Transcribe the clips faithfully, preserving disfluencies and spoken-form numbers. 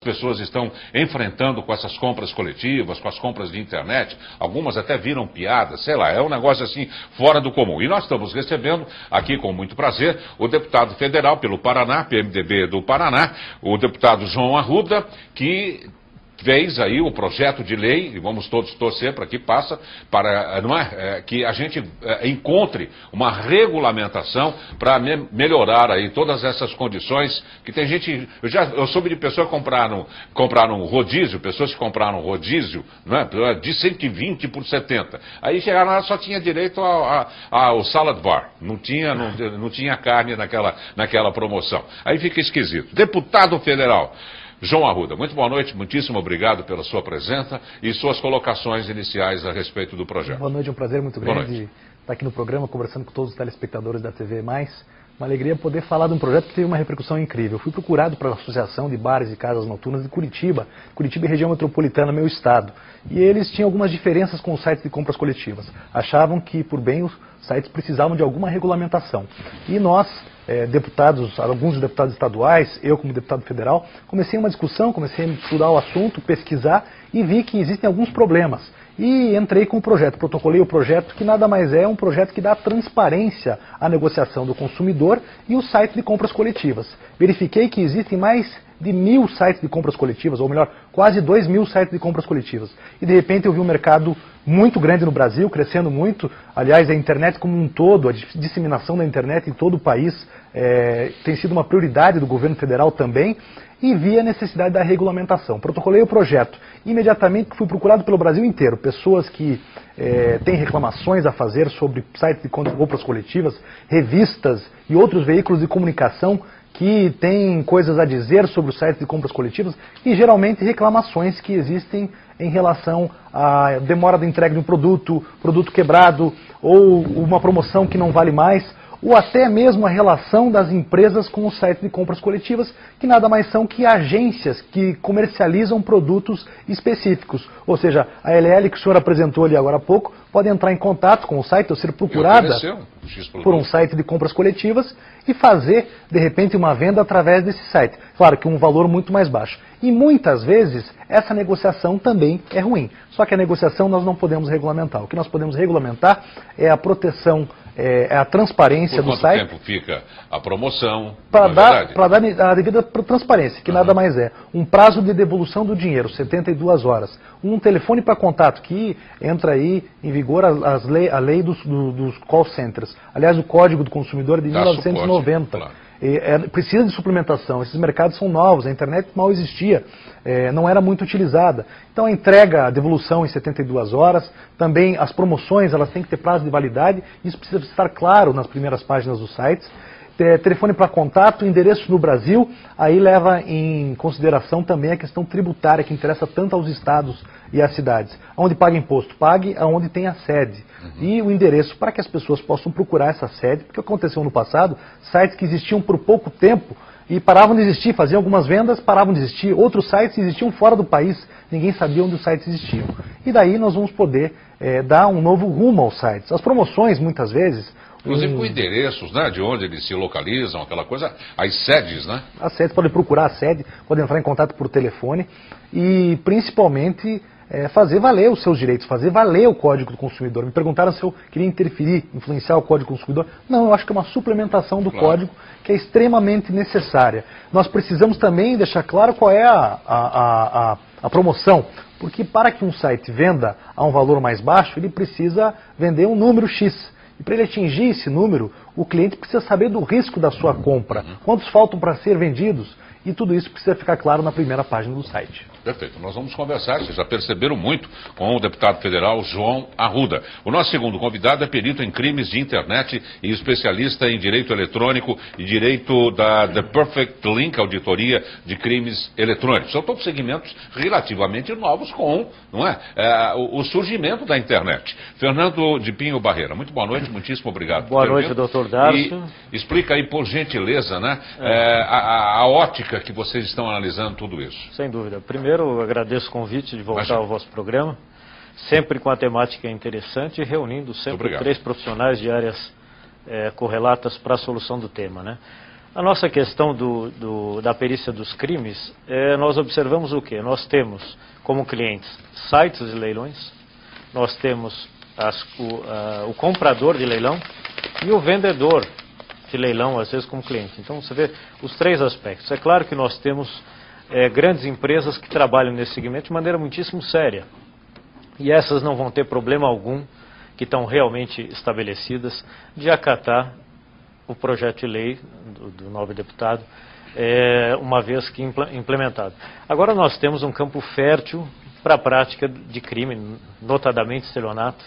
pessoas estão enfrentando com essas compras coletivas, com as compras de internet. Algumas até viram piada, sei lá, é um negócio assim fora do comum. E nós estamos recebendo aqui com muito prazer o deputado federal pelo Paraná, P M D B do Paraná, o deputado João Arruda, que fez aí o projeto de lei, e vamos todos torcer para que passa, para, não é, é, que a gente é, encontre uma regulamentação para me melhorar aí todas essas condições, que tem gente, eu já eu soube de pessoas que compraram, compraram rodízio, pessoas que compraram rodízio, não é, de cento e vinte por setenta, aí chegaram lá, só tinha direito ao, ao, ao salad bar, não tinha, não, não tinha carne naquela, naquela promoção, aí fica esquisito. Deputado federal João Arruda, muito boa noite, muitíssimo obrigado pela sua presença e suas colocações iniciais a respeito do projeto. Boa noite, é um prazer muito grande estar aqui no programa, conversando com todos os telespectadores da T V Mais. Uma alegria poder falar de um projeto que teve uma repercussão incrível. Eu fui procurado pela Associação de Bares e Casas Noturnas de Curitiba, Curitiba e região metropolitana, meu estado. E eles tinham algumas diferenças com os sites de compras coletivas. Achavam que, por bem, os sites precisavam de alguma regulamentação. E nós, eh, deputados, alguns deputados estaduais, eu como deputado federal, comecei uma discussão, comecei a estudar o assunto, pesquisar e vi que existem alguns problemas. E entrei com o projeto, protocolei o projeto, que nada mais é um projeto que dá transparência à negociação do consumidor e o site de compras coletivas. Verifiquei que existem mais de mil sites de compras coletivas, ou melhor, quase dois mil sites de compras coletivas. E de repente eu vi um mercado muito grande no Brasil, crescendo muito. Aliás, a internet como um todo, a disseminação da internet em todo o país é, tem sido uma prioridade do governo federal também. E vi a necessidade da regulamentação. Protocolei o projeto. Imediatamente fui procurado pelo Brasil inteiro. Pessoas que eh, têm reclamações a fazer sobre sites de compras coletivas, revistas e outros veículos de comunicação que têm coisas a dizer sobre os sites de compras coletivas e geralmente reclamações que existem em relação à demora da entrega de um produto, produto quebrado ou uma promoção que não vale mais, ou até mesmo a relação das empresas com os sites de compras coletivas, que nada mais são que agências que comercializam produtos específicos. Ou seja, a L L que o senhor apresentou ali agora há pouco, pode entrar em contato com o site ou ser procurada por um site de compras coletivas e fazer, de repente, uma venda através desse site. Claro que um valor muito mais baixo. E muitas vezes essa negociação também é ruim. Só que a negociação nós não podemos regulamentar. O que nós podemos regulamentar é a proteção, é a transparência do site. Por quanto tempo fica a promoção? Para dar, para dar a devida transparência, que uhum. nada mais é. Um prazo de devolução do dinheiro, setenta e duas horas. Um telefone para contato, que entra aí em vigor a, as lei, a lei dos, do, dos call centers. Aliás, o Código do Consumidor é de mil novecentos e noventa. Claro. É, precisa de suplementação, esses mercados são novos, a internet mal existia, é, não era muito utilizada. Então a entrega, a devolução em setenta e duas horas, também as promoções, elas têm que ter prazo de validade, isso precisa estar claro nas primeiras páginas dos sites. É, telefone para contato, endereço no Brasil, aí leva em consideração também a questão tributária, que interessa tanto aos estados e às cidades. Onde paga imposto, pague aonde tem a sede. Uhum. E o endereço para que as pessoas possam procurar essa sede, porque aconteceu no passado, sites que existiam por pouco tempo e paravam de existir, faziam algumas vendas, paravam de existir, outros sites existiam fora do país, ninguém sabia onde os sites existiam. E daí nós vamos poder é, dar um novo rumo aos sites. As promoções, muitas vezes, inclusive com endereços, né, de onde eles se localizam, aquela coisa, as sedes, né? As sedes, podem procurar a sede, podem entrar em contato por telefone e principalmente é, fazer valer os seus direitos, fazer valer o Código do Consumidor. Me perguntaram se eu queria interferir, influenciar o Código do Consumidor. Não, eu acho que é uma suplementação do claro. Código que é extremamente necessária. Nós precisamos também deixar claro qual é a, a, a, a promoção, porque para que um site venda a um valor mais baixo, ele precisa vender um número X. E para ele atingir esse número, o cliente precisa saber do risco da sua compra, quantos faltam para ser vendidos, e tudo isso precisa ficar claro na primeira página do site. Perfeito. Nós vamos conversar, vocês já perceberam muito, com o deputado federal João Arruda. O nosso segundo convidado é perito em crimes de internet e especialista em direito eletrônico e direito da The Perfect Link, auditoria de crimes eletrônicos. São todos segmentos relativamente novos com, não é, é o, o surgimento da internet. Fernando de Pinho Barreira, muito boa noite, muitíssimo obrigado. Boa noite, doutor Darcio. E explica aí, por gentileza, né, é. É, a, a ótica que vocês estão analisando tudo isso. Sem dúvida. Primeiro, eu agradeço o convite de voltar Mas... ao vosso programa, sempre com a temática interessante e reunindo sempre três profissionais de áreas é, correlatas para a solução do tema, né? A nossa questão do, do, da perícia dos crimes, é, nós observamos o quê? Nós temos como clientes sites de leilões, nós temos as, o, a, o comprador de leilão e o vendedor de leilão, às vezes como cliente. Então você vê os três aspectos. É claro que nós temos é, grandes empresas que trabalham nesse segmento de maneira muitíssimo séria. E essas não vão ter problema algum, que estão realmente estabelecidas, de acatar o projeto de lei do, do novo deputado, é, uma vez que implementado. Agora nós temos um campo fértil para a prática de crime, notadamente estelionato,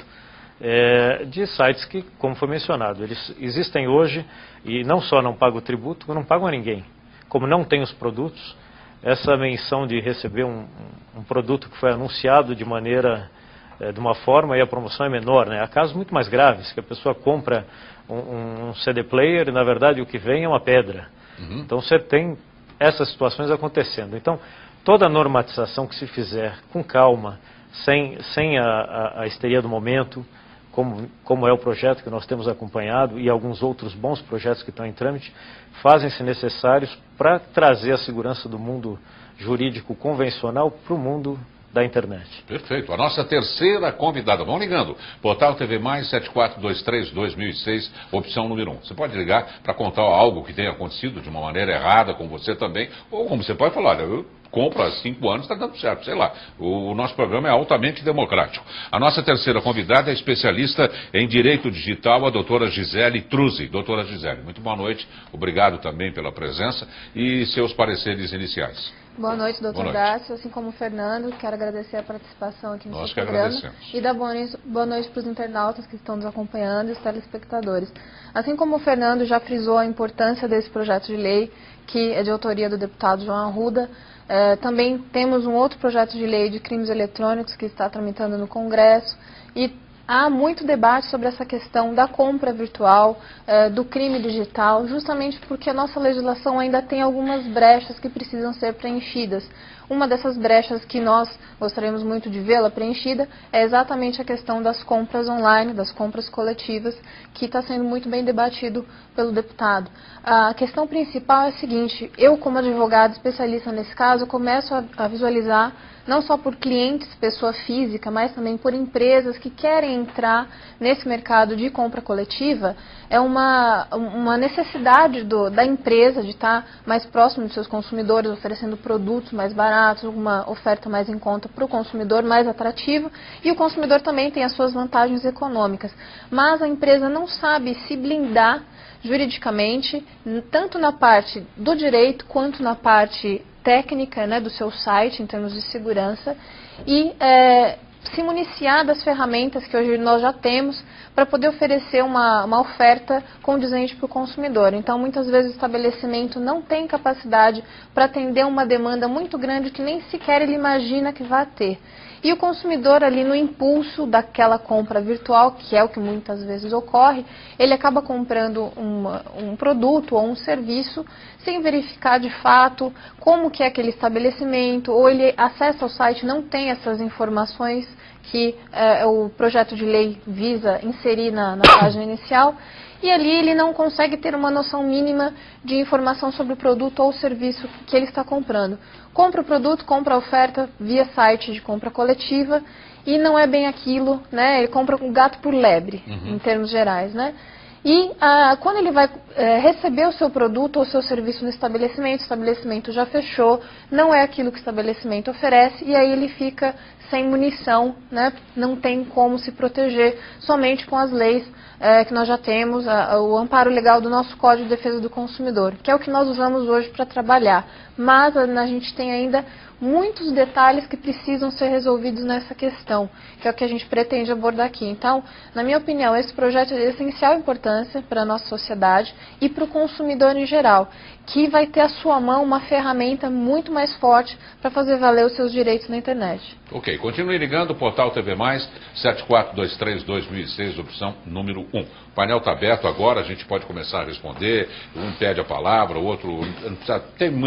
é, de sites que, como foi mencionado, eles existem hoje e não só não pagam o tributo, como não pagam a ninguém. Como não tem os produtos, essa menção de receber um, um produto que foi anunciado de maneira, é, de uma forma e a promoção é menor, né? Há casos muito mais graves, que a pessoa compra um, um C D player e na verdade o que vem é uma pedra. Uhum. Então você tem essas situações acontecendo. Então toda a normatização que se fizer com calma, sem, sem a, a, a histeria do momento, como, como é o projeto que nós temos acompanhado e alguns outros bons projetos que estão em trâmite, fazem-se necessários para trazer a segurança do mundo jurídico convencional para o mundo da internet. Perfeito. A nossa terceira convidada. Vão ligando. Portal T V Mais sete quatro dois três dois mil e seis, opção número um. Você pode ligar para contar algo que tenha acontecido de uma maneira errada com você também, ou como você pode falar, olha, eu compro há cinco anos, está dando certo, sei lá. O, o nosso programa é altamente democrático. A nossa terceira convidada é especialista em Direito Digital, a doutora Gisele Truzzi. Doutora Gisele, muito boa noite. Obrigado também pela presença e seus pareceres iniciais. Boa noite, doutor Dácio. Assim como o Fernando, quero agradecer a participação aqui no Nós seu que programa agradecemos. E dar boa noite, boa noite para os internautas que estão nos acompanhando e os telespectadores. Assim como o Fernando já frisou a importância desse projeto de lei, que é de autoria do deputado João Arruda, eh, também temos um outro projeto de lei de crimes eletrônicos que está tramitando no Congresso e há muito debate sobre essa questão da compra virtual, eh, do crime digital, justamente porque a nossa legislação ainda tem algumas brechas que precisam ser preenchidas. Uma dessas brechas que nós gostaríamos muito de vê-la preenchida é exatamente a questão das compras online, das compras coletivas, que está sendo muito bem debatido pelo deputado. A questão principal é a seguinte: eu, como advogado especialista nesse caso, começo a, a visualizar não só por clientes, pessoa física, mas também por empresas que querem entrar nesse mercado de compra coletiva. É uma, uma necessidade do, da empresa de estar mais próximo dos seus consumidores, oferecendo produtos mais baratos, uma oferta mais em conta para o consumidor, mais atrativa, e o consumidor também tem as suas vantagens econômicas. Mas a empresa não sabe se blindar juridicamente, tanto na parte do direito quanto na parte técnica, né, do seu site, em termos de segurança, e é, se municiar das ferramentas que hoje nós já temos para poder oferecer uma, uma oferta condizente para o consumidor. Então, muitas vezes o estabelecimento não tem capacidade para atender uma demanda muito grande que nem sequer ele imagina que vai ter. E o consumidor ali no impulso daquela compra virtual, que é o que muitas vezes ocorre, ele acaba comprando uma, um produto ou um serviço sem verificar de fato como que é aquele estabelecimento, ou ele acessa o site e não tem essas informações que eh, o projeto de lei visa inserir na, na página inicial. E ali ele não consegue ter uma noção mínima de informação sobre o produto ou o serviço que ele está comprando. Compra o produto, compra a oferta via site de compra coletiva e não é bem aquilo, né? Ele compra um gato por lebre, uhum. em termos gerais, né? E ah, quando ele vai eh, receber o seu produto ou o seu serviço no estabelecimento, o estabelecimento já fechou, não é aquilo que o estabelecimento oferece e aí ele fica sem munição, né? Não tem como se proteger, somente com as leis eh, que nós já temos, a, a, o amparo legal do nosso Código de Defesa do Consumidor, que é o que nós usamos hoje para trabalhar. Mas a, a gente tem ainda muitos detalhes que precisam ser resolvidos nessa questão, que é o que a gente pretende abordar aqui. Então, na minha opinião, esse projeto é de essencial importância para a nossa sociedade e para o consumidor em geral, que vai ter à sua mão uma ferramenta muito mais forte para fazer valer os seus direitos na internet. Ok, continue ligando, Portal T V Mais, sete quatro dois três dois mil e seis, opção número um. O painel está aberto agora, a gente pode começar a responder, um pede a palavra, o outro tem muito pela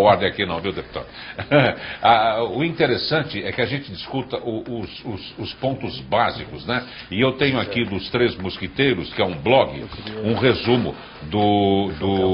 ordem aqui não, viu, deputado? O interessante é que a gente discuta os, os, os pontos básicos, né? E eu tenho aqui dos Três Mosquiteiros, que é um blog, um resumo do,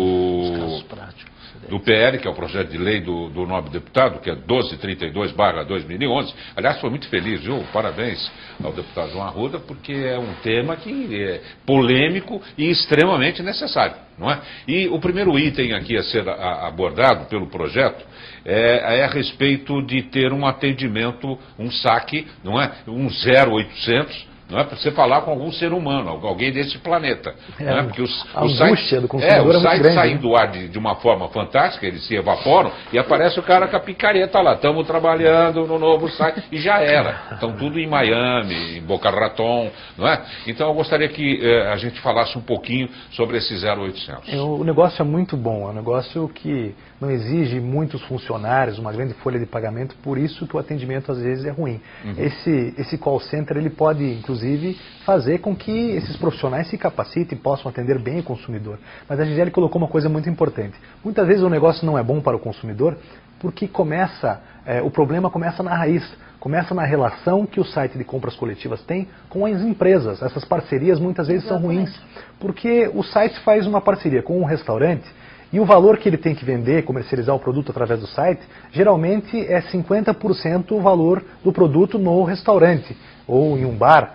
do, do P L, que é o projeto de lei do, do nobre deputado, que é doze trinta e dois barra dois mil e onze. Aliás, foi muito feliz, viu? Parabéns ao deputado João Arruda, porque é um tema que é polêmico e extremamente necessário, não é? E o primeiro item aqui a ser a, abordado pelo projeto é, é a respeito de ter um atendimento, um saque, não é? Um zero oitocentos, não é para você falar com algum ser humano, alguém desse planeta. É, não é? Porque os, a os angústia sites, do consumidor é, os é muito sites grande, saem né? do ar de, de uma forma fantástica, eles se evaporam e aparece o cara com a picareta lá, estamos trabalhando no novo site, e já era. Estão tudo em Miami, em Boca Raton, não é? Então eu gostaria que eh, a gente falasse um pouquinho sobre esse zero oitocentos. É, o negócio é muito bom, é um negócio que não exige muitos funcionários, uma grande folha de pagamento, por isso que o atendimento às vezes é ruim. Uhum. Esse, esse call center ele pode, inclusive, fazer com que esses profissionais se capacitem e possam atender bem o consumidor. Mas a Gisele colocou uma coisa muito importante. Muitas vezes o negócio não é bom para o consumidor porque começa, é, o problema começa na raiz. Começa na relação que o site de compras coletivas tem com as empresas. Essas parcerias muitas vezes Exatamente. São ruins, porque o site faz uma parceria com um restaurante e o valor que ele tem que vender, comercializar o produto através do site, geralmente é cinquenta por cento o valor do produto no restaurante ou em um bar.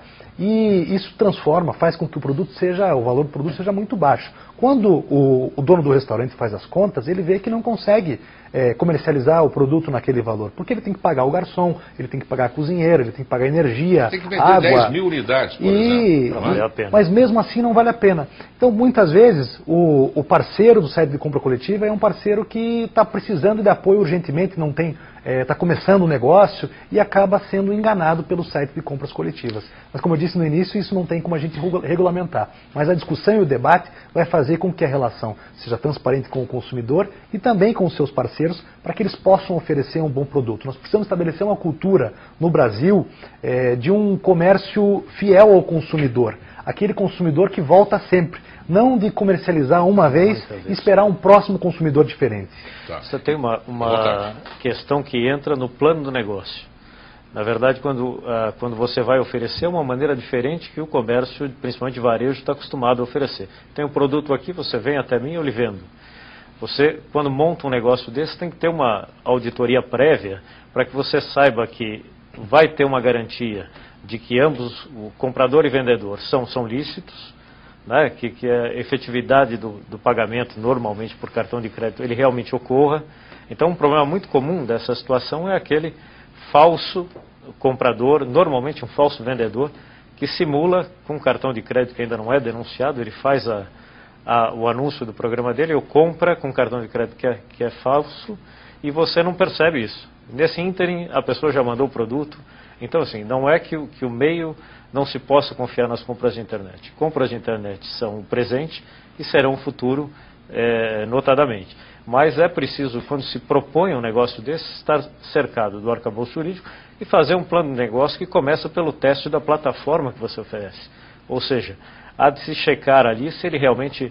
E isso transforma, faz com que o produto seja, o valor do produto seja muito baixo. Quando o, o dono do restaurante faz as contas, ele vê que não consegue é, comercializar o produto naquele valor, porque ele tem que pagar o garçom, ele tem que pagar a cozinheira, ele tem que pagar energia, tem que vender água. dez mil unidades, por e, exemplo. Não vale a pena. Mas mesmo assim não vale a pena. Então muitas vezes o, o parceiro do site de compra coletiva é um parceiro que está precisando de apoio urgentemente, não tem... está é, começando um negócio e acaba sendo enganado pelo site de compras coletivas. Mas como eu disse no início, isso não tem como a gente regulamentar. Mas a discussão e o debate vai fazer com que a relação seja transparente com o consumidor e também com os seus parceiros para que eles possam oferecer um bom produto. Nós precisamos estabelecer uma cultura no Brasil é, de um comércio fiel ao consumidor. Aquele consumidor que volta sempre. Não de comercializar uma vez e esperar um próximo consumidor diferente. Tá. Você tem uma, uma questão que entra no plano do negócio. Na verdade, quando, uh, quando você vai oferecer uma maneira diferente que o comércio, principalmente de varejo, está acostumado a oferecer. Tem um produto aqui, você vem até mim, eu lhe vendo. Você, quando monta um negócio desse, tem que ter uma auditoria prévia para que você saiba que vai ter uma garantia de que ambos, o comprador e vendedor, são, são lícitos, né, que, que a efetividade do, do pagamento, normalmente por cartão de crédito, ele realmente ocorra. Então, um problema muito comum dessa situação é aquele falso comprador, normalmente um falso vendedor, que simula com um cartão de crédito que ainda não é denunciado, ele faz a, a, o anúncio do programa dele, ou compra com um cartão de crédito que é, que é falso, e você não percebe isso. Nesse ínterim, a pessoa já mandou o produto. Então, assim, não é que, que o meio não se possa confiar nas compras de internet. Compras de internet são um presente e serão um futuro, é, notadamente. Mas é preciso, quando se propõe um negócio desse, estar cercado do arcabouço jurídico e fazer um plano de negócio que começa pelo teste da plataforma que você oferece. Ou seja, há de se checar ali se ele realmente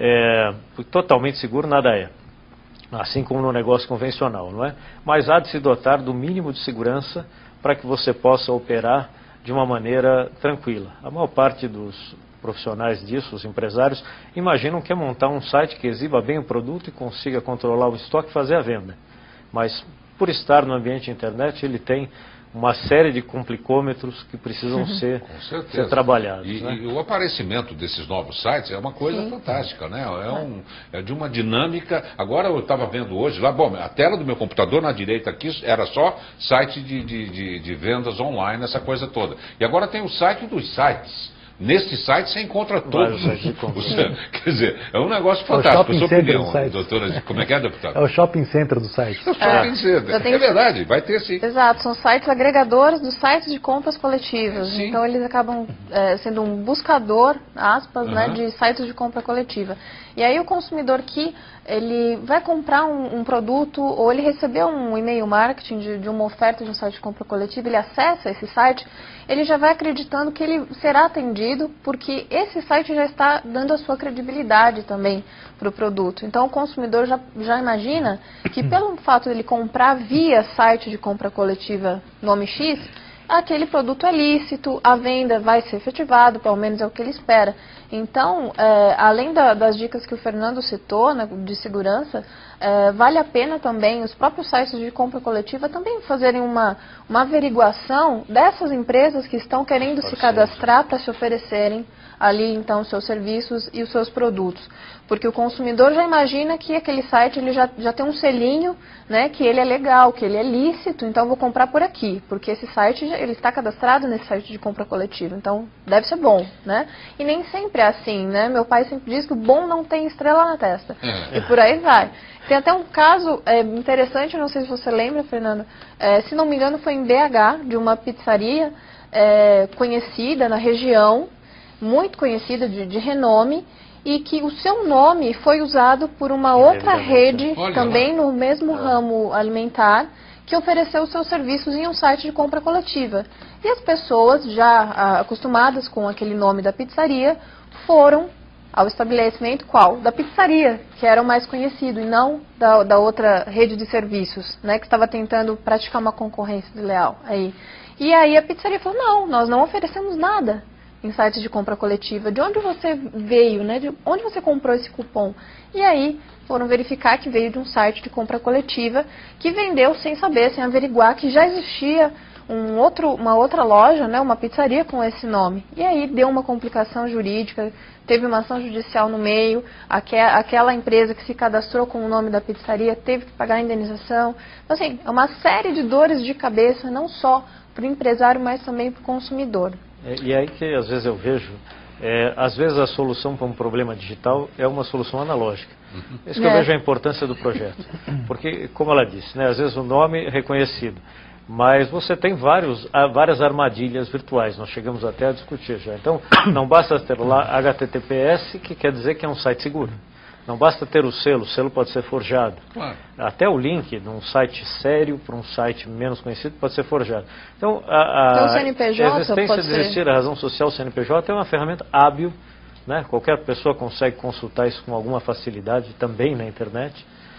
é totalmente seguro, nada é. Assim como no negócio convencional, não é? Mas há de se dotar do mínimo de segurança para que você possa operar de uma maneira tranquila. A maior parte dos profissionais disso, os empresários, imaginam que é montar um site que exiba bem o produto e consiga controlar o estoque e fazer a venda. Mas, por estar no ambiente de internet, ele tem uma série de complicômetros que precisam ser, ser trabalhados. E, né? e o aparecimento desses novos sites é uma coisa Sim. fantástica, né? É, um, é de uma dinâmica. Agora eu estava vendo hoje lá, bom, a tela do meu computador na direita aqui era só site de, de, de, de vendas online, essa coisa toda. E agora tem o site dos sites. Neste site você encontra todos os, os... Quer dizer, é um negócio fantástico. É o sua opinião, do doutora, como é que é, deputada? É o shopping center do site. É o shopping é, center. tenho... É verdade, vai ter sim. Exato, são sites agregadores dos sites de compras coletivas. Sim. Então eles acabam é, sendo um buscador, aspas, Uhum. né, de sites de compra coletiva. E aí o consumidor que ele vai comprar um, um produto ou ele recebeu um e-mail marketing de, de uma oferta de um site de compra coletiva, ele acessa esse site, ele já vai acreditando que ele será atendido, porque esse site já está dando a sua credibilidade também para o produto. Então o consumidor já, já imagina que pelo fato de ele comprar via site de compra coletiva nome X, aquele produto é lícito, a venda vai ser efetivada, pelo menos é o que ele espera. Então, é, além da, das dicas que o Fernando citou, né, de segurança, é, vale a pena também os próprios sites de compra coletiva também fazerem uma, uma averiguação dessas empresas que estão querendo se cadastrar para se oferecerem ali, então, os seus serviços e os seus produtos. Porque o consumidor já imagina que aquele site ele já, já tem um selinho, né, que ele é legal, que ele é lícito, então eu vou comprar por aqui, porque esse site ele está cadastrado nesse site de compra coletiva, então deve ser bom, né? E nem sempre é assim, né? Meu pai sempre diz que o bom não tem estrela na testa, é. E por aí vai. Tem até um caso é, interessante, não sei se você lembra, Fernando, é, se não me engano foi em B H, de uma pizzaria é, conhecida na região, muito conhecida, de, de renome, e que o seu nome foi usado por uma outra rede, Olha também lá. no mesmo é. ramo alimentar, que ofereceu os seus serviços em um site de compra coletiva. E as pessoas, já ah, acostumadas com aquele nome da pizzaria, foram ao estabelecimento qual? Da pizzaria, que era o mais conhecido, e não da, da outra rede de serviços, né, que estava tentando praticar uma concorrência desleal. Aí. E aí a pizzaria falou, não, nós não oferecemos nada em sites de compra coletiva. De onde você veio, né? De onde você comprou esse cupom? E aí foram verificar que veio de um site de compra coletiva que vendeu sem saber, sem averiguar que já existia um outro, uma outra loja, né? Uma pizzaria com esse nome. E aí deu uma complicação jurídica, teve uma ação judicial no meio, aquela empresa que se cadastrou com o nome da pizzaria teve que pagar a indenização. Então, assim, é uma série de dores de cabeça, não só para o empresário, mas também para o consumidor. E aí que às vezes eu vejo, é, às vezes a solução para um problema digital é uma solução analógica. Uhum. Isso que é. eu vejo a importância do projeto. Porque, como ela disse, né, às vezes o nome é reconhecido, mas você tem vários, várias armadilhas virtuais, nós chegamos até a discutir já. Então, não basta ter lá H T T P S, que quer dizer que é um site seguro. Não basta ter o selo, o selo pode ser forjado. Claro. Até o link de um site sério para um site menos conhecido pode ser forjado. Então, a, a, então, o C N P J a existência pode de existir ser... a razão social, o C N P J é uma ferramenta hábil, né? Qualquer pessoa consegue consultar isso com alguma facilidade também na internet.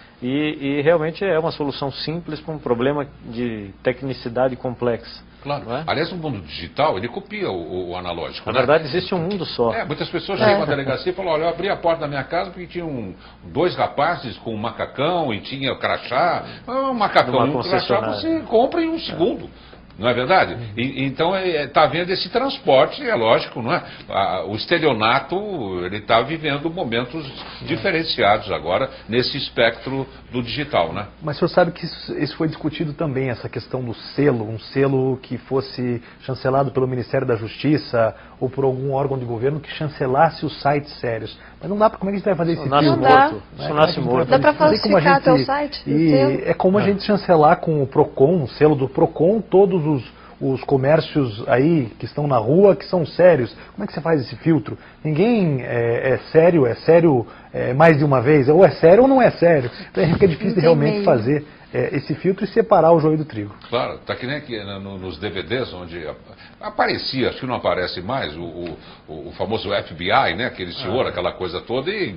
E, e realmente é uma solução simples para um problema de tecnicidade complexa. Claro. É? Aliás, o mundo digital, ele copia o, o analógico. Na né? verdade, existe um mundo só. É, muitas pessoas é. chegam à delegacia e falam, olha, eu abri a porta da minha casa porque tinha um, dois rapazes com um macacão e tinha crachá. Um macacão e um crachá você compra em um segundo. É. Não é verdade? E, então está havendo esse transporte, é lógico, não é? A, o estelionato ele está vivendo momentos diferenciados agora nesse espectro do digital, né? Mas o senhor sabe que isso, isso foi discutido também, essa questão do selo, um selo que fosse chancelado pelo Ministério da Justiça ou por algum órgão de governo que chancelasse os sites sérios. Mas não dá para, como é que a gente vai fazer esse filtro? Não dá. Isso nasce morto. Dá para falsificar até o site? E é como a gente chancelar com o Procon, o selo do Procon, todos os, os comércios aí que estão na rua, que são sérios. Como é que você faz esse filtro? Ninguém é, é sério, é sério é, mais de uma vez, ou é sério ou não é sério. Então fica difícil realmente fazer é, esse filtro e separar o joio do trigo. Claro, está que nem aqui no, nos D V Ds, onde aparecia, acho que não aparece mais, o, o, o famoso F B I, né? Aquele senhor, ah. aquela coisa toda, e,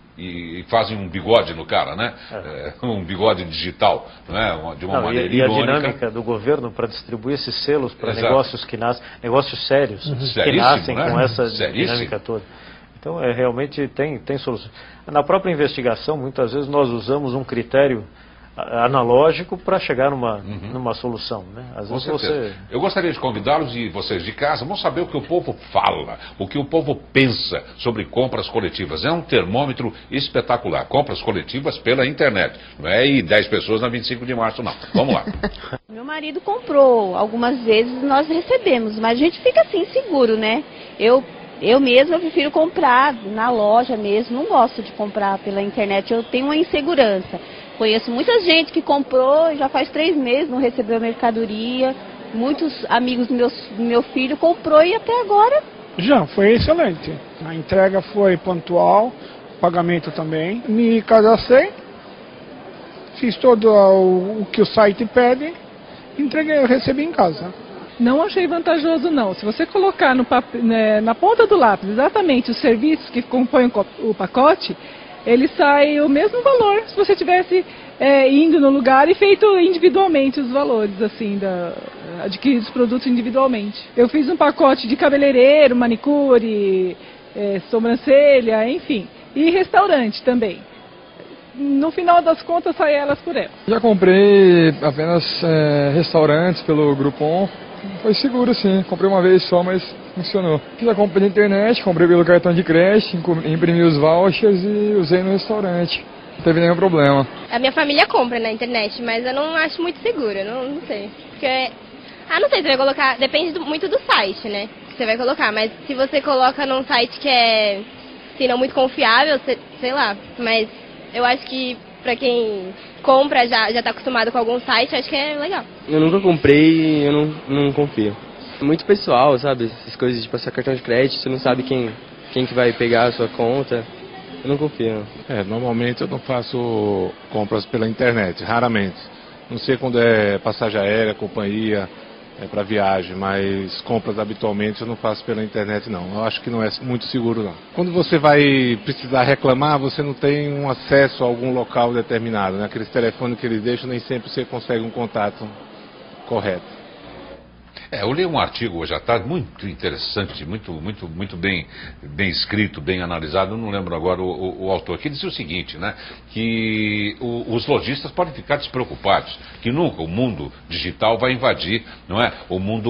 e fazem um bigode no cara, né? É. É, um bigode digital, né? De uma não, maneira e, e a dinâmica do governo para distribuir esses selos para negócios que nascem, negócios sérios, uhum. que nascem né? com essa Seríssimo. dinâmica toda. Então, é, realmente tem, tem solução. Na própria investigação, muitas vezes nós usamos um critério analógico para chegar numa, uhum. numa solução, né? Às vezes você... Eu gostaria de convidá-los e vocês de casa vão saber o que o povo fala, o que o povo pensa sobre compras coletivas. É um termômetro espetacular. Compras coletivas pela internet. Não é aí dez pessoas na vinte e cinco de março, não. Vamos lá. Meu marido comprou, algumas vezes nós recebemos, mas a gente fica assim, seguro, né? Eu, eu mesma prefiro comprar na loja mesmo, não gosto de comprar pela internet, eu tenho uma insegurança. Conheço muita gente que comprou, já faz três meses, não recebeu a mercadoria. Muitos amigos meus, do meu filho comprou e até agora... Já, foi excelente. A entrega foi pontual, pagamento também. Me cadastrei, fiz todo o, o que o site pede, entreguei, eu recebi em casa. Não achei vantajoso não. Se você colocar no pap... né, na ponta do lápis exatamente os serviços que compõem o pacote, ele sai o mesmo valor se você tivesse é, indo no lugar e feito individualmente os valores, assim, da, adquiridos produtos individualmente. Eu fiz um pacote de cabeleireiro, manicure, é, sobrancelha, enfim, e restaurante também. No final das contas, sai elas por elas. Já comprei apenas é, restaurantes pelo Groupon. Foi seguro, sim. Comprei uma vez só, mas funcionou. Já comprei na internet, comprei pelo cartão de crédito, imprimi os vouchers e usei no restaurante. Não teve nenhum problema. A minha família compra na internet, mas eu não acho muito seguro, não, não sei. Porque, ah, não sei, você vai colocar, depende do, muito do site, né, que você vai colocar. Mas se você coloca num site que é, assim, não muito confiável, sei, sei lá. Mas eu acho que pra quem compra, já, já tá acostumado com algum site, acho que é legal. Eu nunca comprei e eu não, não confio. É muito pessoal, sabe? Essas coisas de passar cartão de crédito, você não sabe quem, quem que vai pegar a sua conta. Eu não confio, não. É, normalmente eu não faço compras pela internet, raramente. Não sei quando é passagem aérea, companhia, é para viagem, mas compras habitualmente eu não faço pela internet, não. Eu acho que não é muito seguro, não. Quando você vai precisar reclamar, você não tem um acesso a algum local determinado, né? Aqueles telefones que eles deixam, nem sempre você consegue um contato correto. É, eu li um artigo hoje à tarde muito interessante, muito, muito, muito bem, bem escrito, bem analisado, eu não lembro agora o, o, o autor, que dizia o seguinte, né, que o, os lojistas podem ficar despreocupados, que nunca o mundo digital vai invadir, não é, o mundo,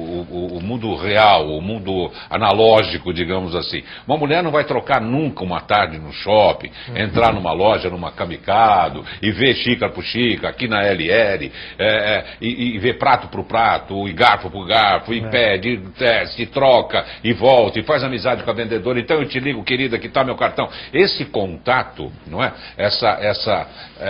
o, o mundo real, o mundo analógico, digamos assim. Uma mulher não vai trocar nunca uma tarde no shopping, entrar numa loja, numa Kamikado, e ver xícara por xícara, aqui na L L, é, é, e, e ver prato por prato, e garfo por garfo, e é. pede, teste, troca, e volta, e faz amizade com a vendedora, então eu te ligo, querida, que tá meu cartão. Esse contato, não é? Essa, essa...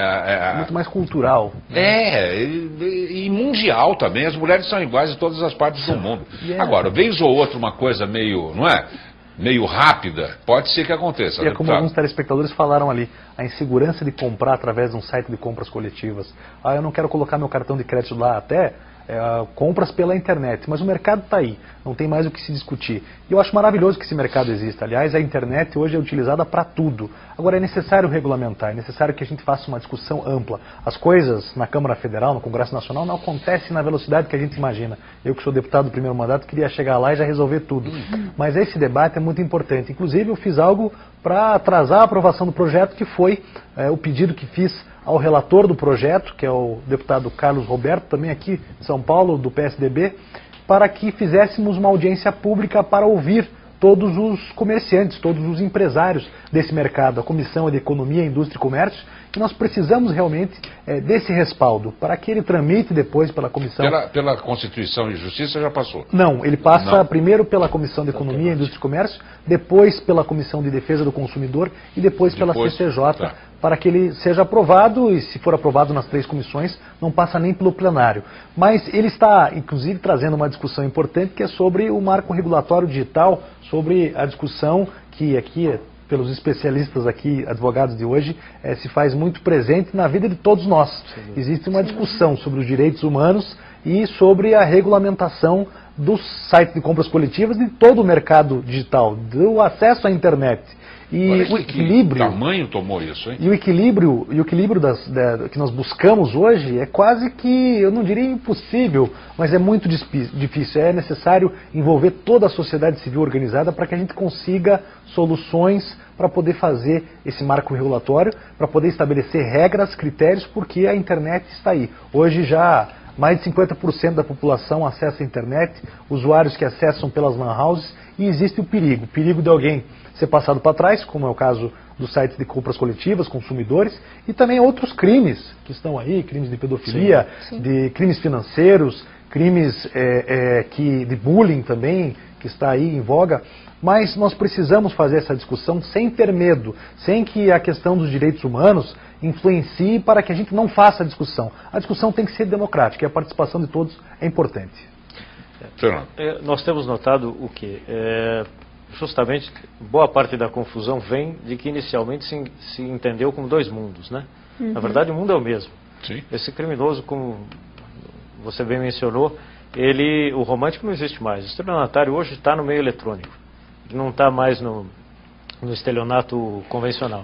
É, é, muito mais cultural. Né? É, e, e mundial também, as mulheres são iguais em todas as partes do mundo. Yeah. Agora, vez ou outra, uma coisa meio, não é? Meio rápida, pode ser que aconteça. E é como alguns telespectadores falaram ali, a insegurança de comprar através de um site de compras coletivas. Ah, eu não quero colocar meu cartão de crédito lá até... É, compras pela internet, mas o mercado está aí, não tem mais o que se discutir. E eu acho maravilhoso que esse mercado exista. Aliás, a internet hoje é utilizada para tudo. Agora é necessário regulamentar, é necessário que a gente faça uma discussão ampla. As coisas na Câmara Federal, no Congresso Nacional, não acontecem na velocidade que a gente imagina. Eu que sou deputado do primeiro mandato queria chegar lá e já resolver tudo. Mas esse debate é muito importante. Inclusive eu fiz algo para atrasar a aprovação do projeto, que foi é, o pedido que fiz ao relator do projeto, que é o deputado Carlos Roberto, também aqui de São Paulo, do P S D B, para que fizéssemos uma audiência pública para ouvir todos os comerciantes, todos os empresários desse mercado, a Comissão de Economia, Indústria e Comércio, que nós precisamos realmente é, desse respaldo, para que ele tramite depois pela Comissão... Pela, pela Constituição e Justiça já passou? Não, ele passa Não. primeiro pela Comissão de Economia, Indústria e Comércio, depois pela Comissão de Defesa do Consumidor e depois, depois pela C C J, tá. para que ele seja aprovado, e se for aprovado nas três comissões, não passa nem pelo plenário. Mas ele está, inclusive, trazendo uma discussão importante, que é sobre o marco regulatório digital, sobre a discussão que aqui, pelos especialistas aqui, advogados de hoje, eh, se faz muito presente na vida de todos nós. Sim. Existe uma discussão sobre os direitos humanos e sobre a regulamentação dos sites de compras coletivas de todo o mercado digital, do acesso à internet. E o equilíbrio, que tamanho tomou isso, hein? E o equilíbrio, e o equilíbrio das, da, que nós buscamos hoje é quase que, eu não diria impossível, mas é muito difícil. É necessário envolver toda a sociedade civil organizada para que a gente consiga soluções para poder fazer esse marco regulatório, para poder estabelecer regras, critérios, porque a internet está aí. Hoje já mais de cinquenta por cento da população acessa a internet, usuários que acessam pelas lan houses, e existe o perigo, o perigo de alguém ser passado para trás, como é o caso dos sites de compras coletivas, consumidores, e também outros crimes que estão aí, crimes de pedofilia, sim, sim. de crimes financeiros, crimes é, é, que, de bullying também, que está aí em voga. Mas nós precisamos fazer essa discussão sem ter medo, sem que a questão dos direitos humanos influencie para que a gente não faça a discussão. A discussão tem que ser democrática e a participação de todos é importante. É, nós temos notado o quê? É, justamente, boa parte da confusão vem de que inicialmente se, se entendeu como dois mundos, né? Uhum. Na verdade, o mundo é o mesmo. Sim. Esse criminoso, como você bem mencionou, ele, o romântico não existe mais. O estelionatário hoje está no meio eletrônico. Ele não está mais no, no estelionato convencional.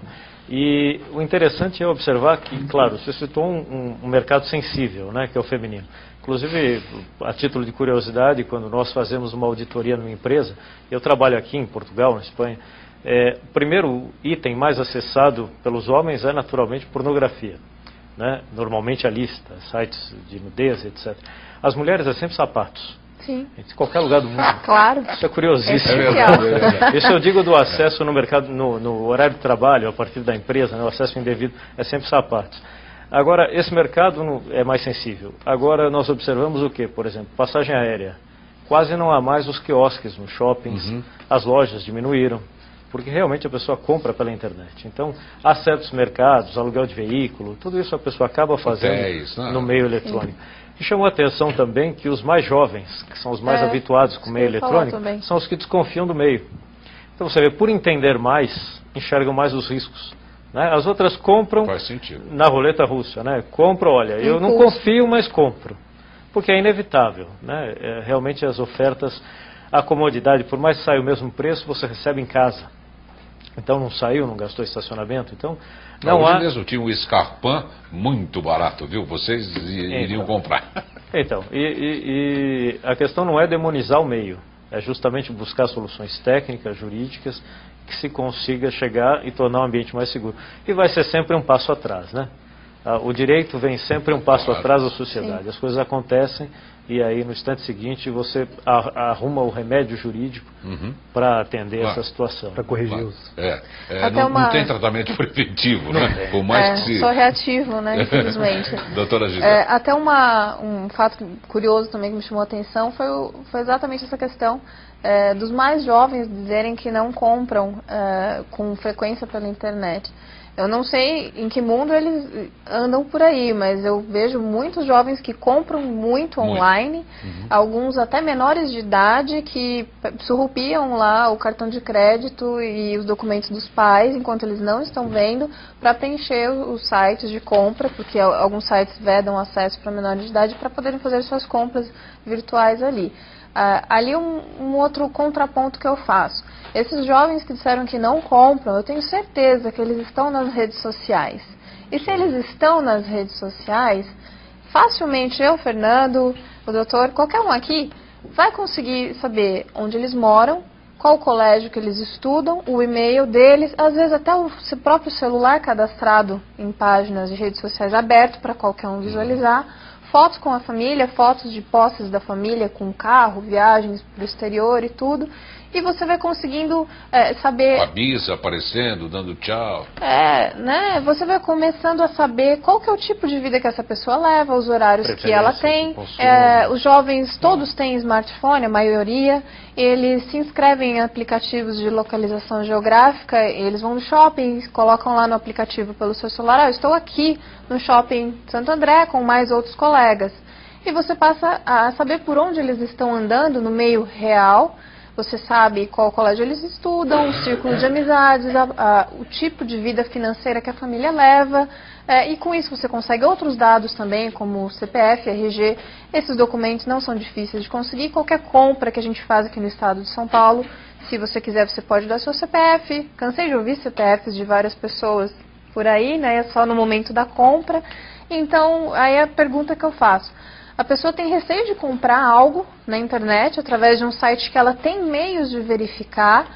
E o interessante é observar que, claro, você citou um, um, um mercado sensível, né, que é o feminino. Inclusive, a título de curiosidade, quando nós fazemos uma auditoria numa empresa, eu trabalho aqui em Portugal, na Espanha, é, o primeiro item mais acessado pelos homens é naturalmente pornografia, né? Normalmente a lista, sites de nudez, etcétera. As mulheres é sempre sapatos. Sim. Em qualquer lugar do mundo. Ah, claro. Isso é curiosíssimo. É verdade, é verdade. Isso eu digo do acesso no mercado, no, no horário de trabalho, a partir da empresa, né, o acesso indevido é sempre sapatos. Agora, esse mercado não, é mais sensível. Agora, nós observamos o que, por exemplo? Passagem aérea. Quase não há mais os quiosques nos shoppings, uhum. As lojas diminuíram, porque realmente a pessoa compra pela internet. Então, há certos mercados, aluguel de veículo, tudo isso a pessoa acaba fazendo Hotéis, no meio eletrônico. E chamou a atenção também que os mais jovens, que são os mais é, habituados com o meio eletrônico, são os que desconfiam do meio. Então você vê, por entender mais, enxergam mais os riscos. Né? As outras compram na roleta russa, né? Compram, olha, eu não confio, mas compro. Porque é inevitável. Né? É, realmente as ofertas, a comodidade, por mais que saia o mesmo preço, você recebe em casa. Então não saiu, não gastou estacionamento, então não Hoje há... mesmo tinha um Scarpan muito barato, viu? Vocês iriam então, comprar. Então, e, e, e a questão não é demonizar o meio, é justamente buscar soluções técnicas, jurídicas, que se consiga chegar e tornar o ambiente mais seguro. E vai ser sempre um passo atrás, né? O direito vem sempre um passo claro. atrás da sociedade. Sim. As coisas acontecem e aí no instante seguinte você arruma o remédio jurídico uhum. para atender claro. essa situação. Para corrigi-los. É, é, não, uma... não tem tratamento preventivo, né? Por mais é, que se... Só reativo, né? Infelizmente. Doutora Gida. É, até uma, um fato curioso também que me chamou a atenção foi, o, foi exatamente essa questão é, dos mais jovens dizerem que não compram é, com frequência pela internet. Eu não sei em que mundo eles andam por aí, mas eu vejo muitos jovens que compram muito, muito. online, uhum. alguns até menores de idade que surrupiam lá o cartão de crédito e os documentos dos pais, enquanto eles não estão vendo, para preencher os sites de compra, porque alguns sites vedam acesso para menores de idade para poderem fazer suas compras virtuais ali. Uh, ali um, um outro contraponto que eu faço. Esses jovens que disseram que não compram, eu tenho certeza que eles estão nas redes sociais. E se eles estão nas redes sociais, facilmente eu, Fernando, o doutor, qualquer um aqui, vai conseguir saber onde eles moram, qual o colégio que eles estudam, o e-mail deles, às vezes até o seu próprio celular cadastrado em páginas de redes sociais aberto para qualquer um visualizar. Fotos com a família, fotos de posses da família, com carro, viagens para o exterior e tudo. E você vai conseguindo é, saber... A Bisa aparecendo, dando tchau. É, né? Você vai começando a saber qual que é o tipo de vida que essa pessoa leva, os horários que ela tem. É, os jovens, todos têm smartphone, a maioria. Eles se inscrevem em aplicativos de localização geográfica, eles vão no shopping, colocam lá no aplicativo pelo seu celular, ah, eu estou aqui no shopping Santo André com mais outros colegas. E você passa a saber por onde eles estão andando no meio real. Você sabe qual colégio eles estudam, o círculo de amizades, a, a, o tipo de vida financeira que a família leva. É, e com isso você consegue outros dados também, como C P F, R G. Esses documentos não são difíceis de conseguir. Qualquer compra que a gente faz aqui no estado de São Paulo, se você quiser, você pode dar seu C P F. Cansei de ouvir C P Fs de várias pessoas por aí, né? É só no momento da compra. Então, aí é a pergunta que eu faço. A pessoa tem receio de comprar algo na internet através de um site que ela tem meios de verificar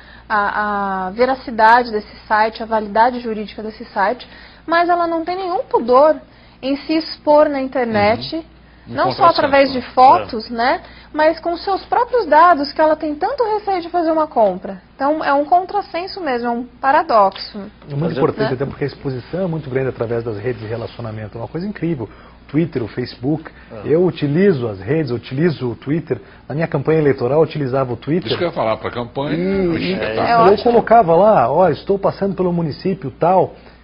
a, a veracidade desse site, a validade jurídica desse site, mas ela não tem nenhum pudor em se expor na internet, uhum. não só através de fotos, é. né, mas com seus próprios dados, que ela tem tanto receio de fazer uma compra. Então é um contrassenso mesmo, é um paradoxo. É muito importante, né? Até porque a exposição é muito grande através das redes de relacionamento, é uma coisa incrível. Twitter, o Facebook, ah. eu utilizo as redes, eu utilizo o Twitter. Na minha campanha eleitoral eu utilizava o Twitter. Isso que eu ia falar, para a campanha. E, e, é, eu colocava lá, ó, estou passando pelo município tal,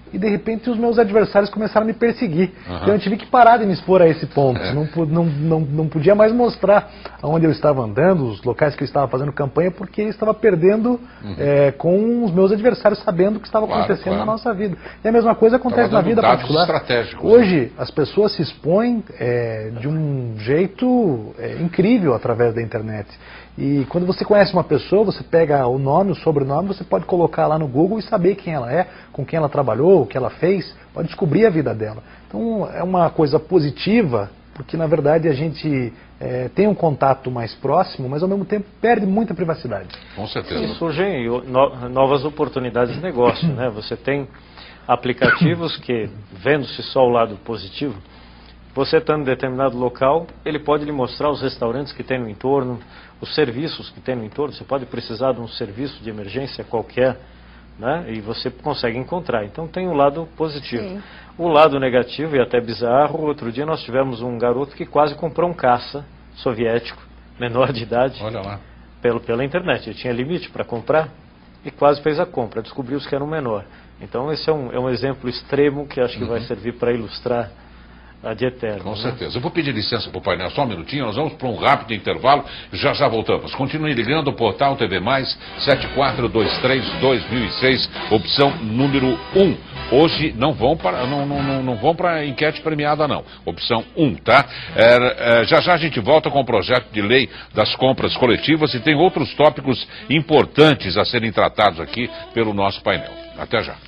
e de repente os meus adversários começaram a me perseguir. Uhum. Então eu tive que parar de me expor a esse ponto. É. Não, não, não, não podia mais mostrar onde eu estava andando, os locais que eu estava fazendo campanha, porque eu estava perdendo uhum. é, com os meus adversários, sabendo o que estava claro, acontecendo claro. na nossa vida. E a mesma coisa acontece na vida particular. Hoje as pessoas se expõem é, de um jeito é, incrível através da internet. E quando você conhece uma pessoa, você pega o nome, o sobrenome, você pode colocar lá no Google e saber quem ela é, com quem ela trabalhou, o que ela fez, pode descobrir a vida dela. Então é uma coisa positiva, porque na verdade a gente é, tem um contato mais próximo, mas ao mesmo tempo perde muita privacidade. Com certeza. E surgem no, novas oportunidades de negócio, né? Você tem aplicativos que, vendo-se só o lado positivo, você estando em determinado local, ele pode lhe mostrar os restaurantes que tem no entorno, os serviços que tem no entorno. Você pode precisar de um serviço de emergência qualquer, né? E você consegue encontrar. Então tem um lado positivo. Sim. O lado negativo, e até bizarro, outro dia nós tivemos um garoto que quase comprou um caça soviético, menor de idade, olha lá. Pelo, pela internet. Ele tinha limite para comprar e quase fez a compra, descobriu-se que era um menor. Então esse é um, é um exemplo extremo que acho que uhum. vai servir para ilustrar a de eterno. Com né? certeza. Eu vou pedir licença para o painel só um minutinho, nós vamos para um rápido intervalo, já já voltamos. Continue ligando o portal T V Mais, sete quatro dois três dois mil e seis, opção número um. Hoje não vão para não, não, não, não vão para enquete premiada não, opção um, tá? É, é, já já a gente volta com o projeto de lei das compras coletivas e tem outros tópicos importantes a serem tratados aqui pelo nosso painel. Até já.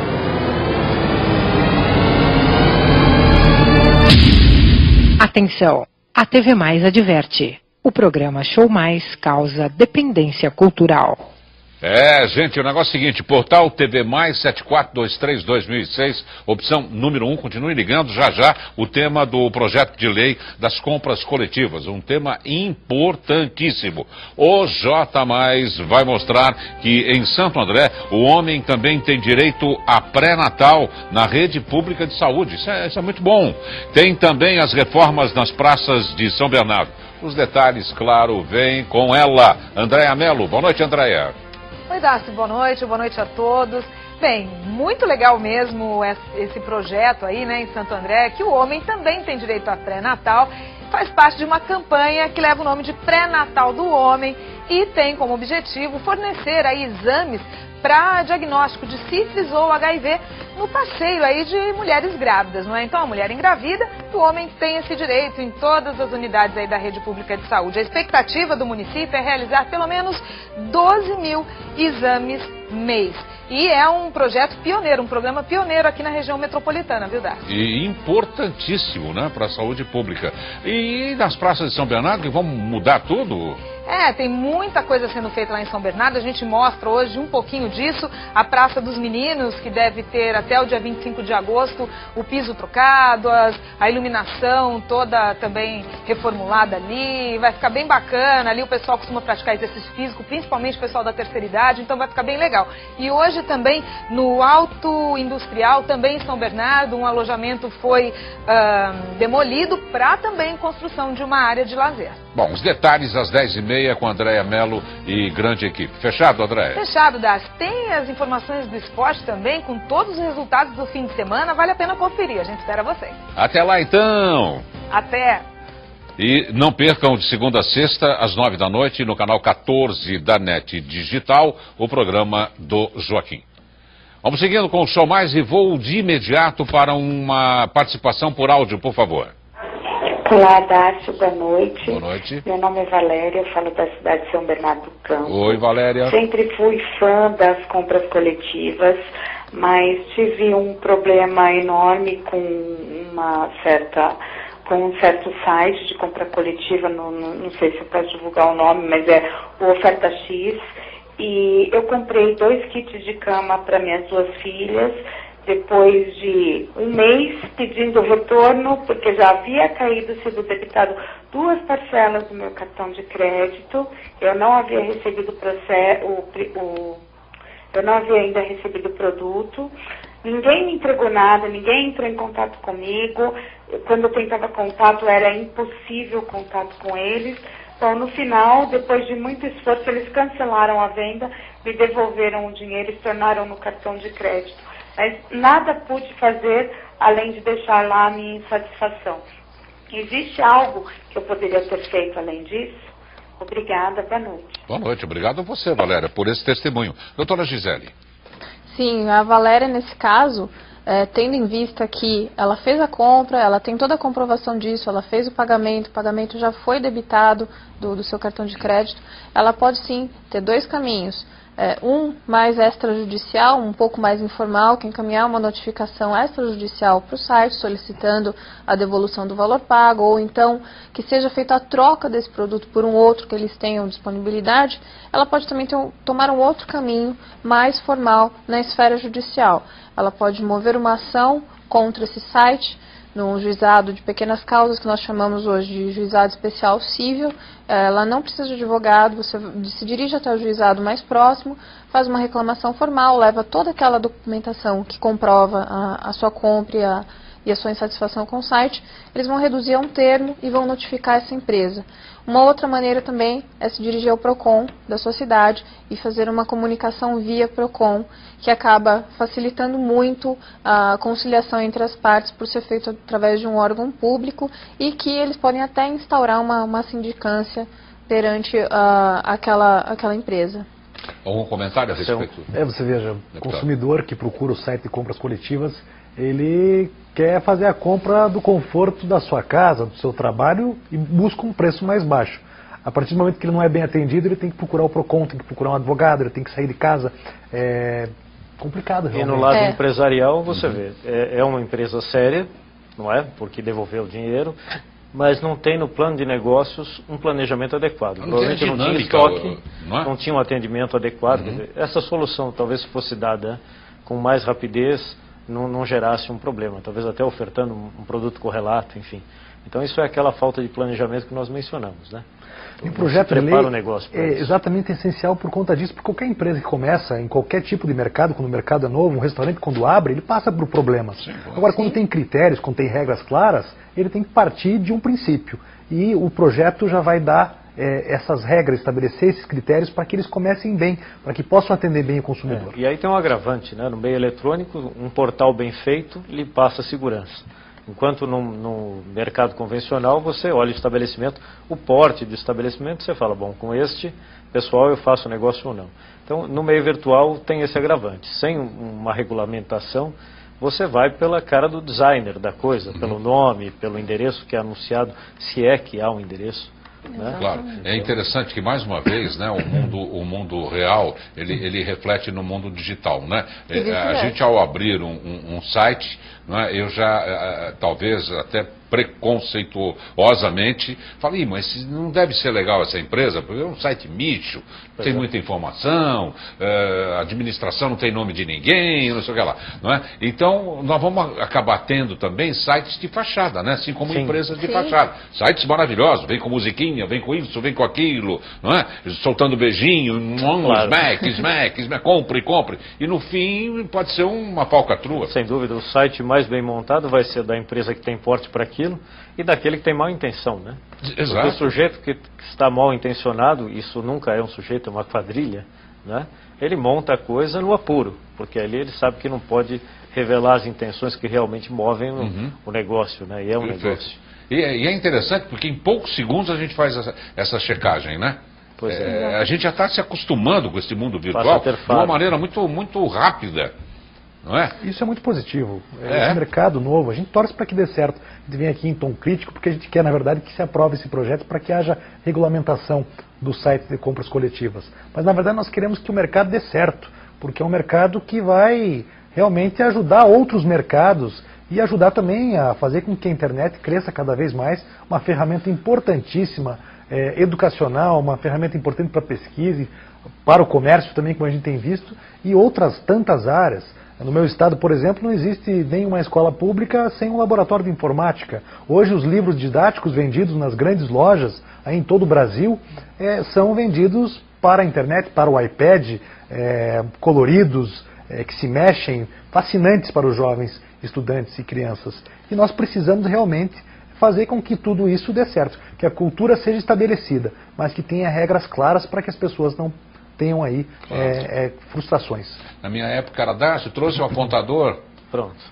Atenção, a T V Mais adverte. O programa Show Mais causa dependência cultural. É, gente, o negócio é o seguinte, portal T V Mais, sete quatro dois três dois mil e seis, opção número um, continue ligando já já o tema do projeto de lei das compras coletivas, um tema importantíssimo. O J Mais vai mostrar que em Santo André o homem também tem direito a pré-natal na rede pública de saúde, isso é, isso é muito bom. Tem também as reformas nas praças de São Bernardo. Os detalhes, claro, vêm com ela, Andréia Mello. Boa noite, Andréia. Oi, Darcy, boa noite, boa noite a todos. Bem, muito legal mesmo esse projeto aí, né, em Santo André, que o homem também tem direito a pré-natal. Faz parte de uma campanha que leva o nome de Pré-Natal do Homem e tem como objetivo fornecer aí exames para diagnóstico de sífilis ou H I V no passeio aí de mulheres grávidas, não é? Então a mulher engravida, o homem tem esse direito em todas as unidades aí da rede pública de saúde. A expectativa do município é realizar pelo menos doze mil exames mês. E é um projeto pioneiro, um programa pioneiro aqui na região metropolitana, viu, Darcy? E importantíssimo, né, para a saúde pública. E nas praças de São Bernardo, que vão mudar tudo? É, tem muita coisa sendo feita lá em São Bernardo, a gente mostra hoje um pouquinho disso, a Praça dos Meninos, que deve ter até o dia vinte e cinco de agosto o piso trocado, as, a iluminação toda também reformulada ali, vai ficar bem bacana, ali o pessoal costuma praticar exercício físico, principalmente o pessoal da terceira idade, então vai ficar bem legal. E hoje também no Alto Industrial, também em São Bernardo, um alojamento foi uh, demolido para também construção de uma área de lazer. Bom, os detalhes às dez e meia com a Andréia Mello e grande equipe. Fechado, Andréia? Fechado, Darcy. Tem as informações do esporte também, com todos os resultados do fim de semana. Vale a pena conferir. A gente espera vocês. Até lá, então. Até. E não percam de segunda a sexta, às nove da noite, no canal quatorze da NET Digital, o programa do Joaquim. Vamos seguindo com o Show Mais e vou de imediato para uma participação por áudio, por favor. Olá, Darcy, boa noite. Boa noite. Meu nome é Valéria, eu falo da cidade de São Bernardo do Campo. Oi, Valéria. Sempre fui fã das compras coletivas, mas tive um problema enorme com uma certa, com um certo site de compra coletiva, não, não, não sei se eu posso divulgar o nome, mas é o Oferta X, e eu comprei dois kits de cama para minhas duas filhas. Depois de um mês pedindo retorno, porque já havia caído, sido debitado duas parcelas do meu cartão de crédito, eu não havia recebido processo, o, o, eu não havia ainda recebido o produto, ninguém me entregou nada, ninguém entrou em contato comigo, quando eu tentava contato era impossível contato com eles. Então, no final, depois de muito esforço, eles cancelaram a venda, me devolveram o dinheiro e se tornaram no cartão de crédito. mas nada pude fazer além de deixar lá a minha insatisfação. Existe algo que eu poderia ter feito além disso? Obrigada, boa noite. Boa noite, obrigado a você, Valéria, por esse testemunho. Doutora Gisele. Sim, a Valéria, nesse caso, é, tendo em vista que ela fez a compra, ela tem toda a comprovação disso, ela fez o pagamento, o pagamento já foi debitado do, do seu cartão de crédito, ela pode sim ter dois caminhos. É, um mais extrajudicial, um pouco mais informal, que encaminhar uma notificação extrajudicial para o site solicitando a devolução do valor pago, ou então que seja feita a troca desse produto por um outro que eles tenham disponibilidade. Ela pode também ter um, tomar um outro caminho mais formal na esfera judicial. Ela pode mover uma ação contra esse site no juizado de pequenas causas, que nós chamamos hoje de juizado especial cível. Ela não precisa de advogado, você se dirige até o juizado mais próximo, faz uma reclamação formal, leva toda aquela documentação que comprova a, a sua compra e a, e a sua insatisfação com o site. Eles vão reduzir a um termo e vão notificar essa empresa. Uma outra maneira também é se dirigir ao PROCON da sua cidade e fazer uma comunicação via PROCON, que acaba facilitando muito a conciliação entre as partes por ser feito através de um órgão público, e que eles podem até instaurar uma, uma sindicância perante uh, aquela, aquela empresa. Algum comentário a respeito? É, você veja, o consumidor que procura o site de compras coletivas, ele quer fazer a compra do conforto da sua casa, do seu trabalho, e busca um preço mais baixo. A partir do momento que ele não é bem atendido, ele tem que procurar o PROCON, tem que procurar um advogado, ele tem que sair de casa. É complicado, realmente. E no lado é. empresarial, você Uhum. vê, é, é uma empresa séria, não é? Porque devolveu o dinheiro, mas não tem no plano de negócios um planejamento adequado. Não Provavelmente tem não tinha dinâmica, estoque, não é? não tinha um atendimento adequado. Uhum. Quer dizer, essa solução, talvez se fosse dada com mais rapidez, não, não gerasse um problema. Talvez até ofertando um, um produto correlato, enfim. Então isso é aquela falta de planejamento que nós mencionamos, né? E o projeto de lei prepara o negócio para é isso. exatamente essencial por conta disso, porque qualquer empresa que começa em qualquer tipo de mercado, quando o mercado é novo, um restaurante quando abre, ele passa por problemas. Sim, Agora, quando tem critérios, quando tem regras claras, ele tem que partir de um princípio. E o projeto já vai dar é, essas regras, estabelecer esses critérios para que eles comecem bem, para que possam atender bem o consumidor. É, e aí tem um agravante, né? No meio eletrônico, um portal bem feito lhe passa segurança. Enquanto no, no mercado convencional, você olha o estabelecimento, o porte do estabelecimento, você fala, bom, com este pessoal eu faço negócio ou não. Então, no meio virtual tem esse agravante. Sem uma regulamentação, você vai pela cara do designer da coisa, pelo nome, pelo endereço que é anunciado, se é que há um endereço. Né? Claro, é interessante que mais uma vez, né, o mundo, o mundo real, ele, ele reflete no mundo digital, né? É, a gente ao abrir um, um, um site, né, eu já, talvez até preconceituosamente, falei, mas não deve ser legal essa empresa, porque é um site micho, Pois tem é. muita informação, é, a administração não tem nome de ninguém, não sei o que lá, não é? Então, nós vamos acabar tendo também sites de fachada, né? Assim como Sim. empresas de Sim. fachada. Sites maravilhosos, vem com musiquinha, vem com isso, vem com aquilo, não é? Soltando beijinho, um, Claro. smack, smack, smack, compre, compre. E no fim pode ser uma falcatrua. Sem dúvida, o site mais bem montado vai ser da empresa que tem porte para aquilo e daquele que tem má intenção, né? Exato. Porque o sujeito que está mal intencionado, isso nunca é um sujeito, é uma quadrilha, né? Ele monta a coisa no apuro, porque ali ele sabe que não pode revelar as intenções que realmente movem o, Uhum. o negócio, né? E é um Perfeito. negócio. E é, e é interessante porque em poucos segundos a gente faz essa, essa checagem, né? Pois É, a gente já está se acostumando com esse mundo Passa virtual a ter de uma faro. maneira muito, muito rápida, não é? Isso é muito positivo. É. Esse mercado novo, a gente torce para que dê certo. A gente vem aqui em tom crítico porque a gente quer, na verdade, que se aprove esse projeto para que haja regulamentação dos sites de compras coletivas. Mas, na verdade, nós queremos que o mercado dê certo, porque é um mercado que vai realmente ajudar outros mercados e ajudar também a fazer com que a internet cresça cada vez mais, uma ferramenta importantíssima, é, educacional, uma ferramenta importante para a pesquisa, para o comércio também, como a gente tem visto, e outras tantas áreas. No meu estado, por exemplo, não existe nenhuma escola pública sem um laboratório de informática. Hoje os livros didáticos vendidos nas grandes lojas, aí em todo o Brasil, é, são vendidos para a internet, para o iPad, é, coloridos, é, que se mexem, fascinantes para os jovens estudantes e crianças. E nós precisamos realmente fazer com que tudo isso dê certo, que a cultura seja estabelecida, mas que tenha regras claras para que as pessoas não tenham aí é, é, frustrações. Na minha época era Dácio, trouxe o apontador. Pronto.